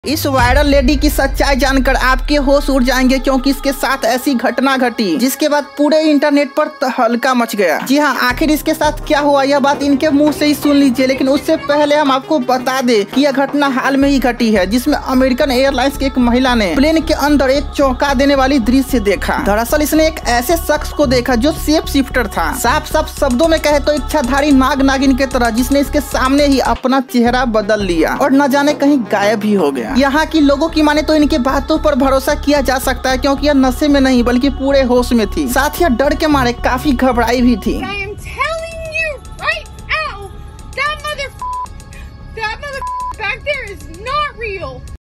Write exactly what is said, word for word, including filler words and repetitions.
इस viral lady की सच्चाई जानकर आपके होश उड़ जाएंगे, क्योंकि इसके साथ ऐसी घटना घटी जिसके बाद पूरे इंटरनेट पर तहलका मच गया। जी हाँ, आखिर इसके साथ क्या हुआ यह बात इनके मुंह से ही सुन लीजिए। लेकिन उससे पहले हम आपको बता दें कि यह घटना हाल में ही घटी है, जिसमें अमेरिकन एयरलाइंस की एक महिला ने प्लेन के अंदर एक चौंका देने वाली दृश्य देखा। दरअसल इसने एक ऐसे शख्स को देखा जो सेफ शिफ्टर था, साफ साफ शब्दों में कहे तो इच्छाधारी नाग नागिन के तरह, जिसने इसके सामने ही अपना चेहरा बदल लिया और न जाने कहीं गायब ही हो गया। यहाँ की लोगों की माने तो इनके बातों पर भरोसा किया जा सकता है, क्योंकि यह नशे में नहीं बल्कि पूरे होश में थी। साथ ही डर के मारे काफी घबराई भी थी।